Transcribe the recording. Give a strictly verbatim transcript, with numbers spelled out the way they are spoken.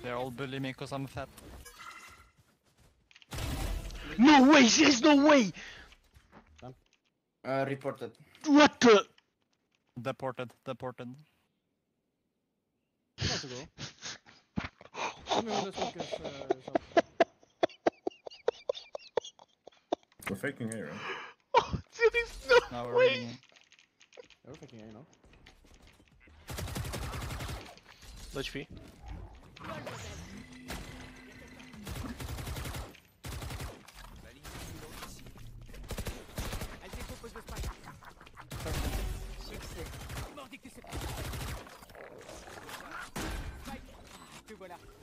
They're all bullying me because I'm fat. No way! There's no way! Uh, reported. What the? Deported, deported. About to go. Kom ihåg det smokers, uh, We're faking A, right? Oh, there is no Now we're way! reading. You're faking A, you know. Low H P. Te voilà.